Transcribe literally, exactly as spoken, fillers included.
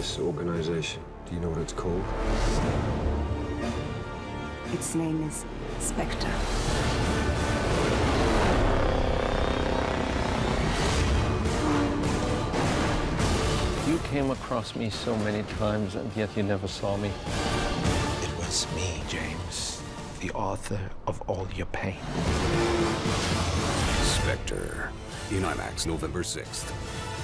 this organization. Do you know what it's called? Its name is Spectre. You came across me so many times, and yet you never saw me. It was me, James, the author of all your pain. Spectre, in IMAX, November sixth.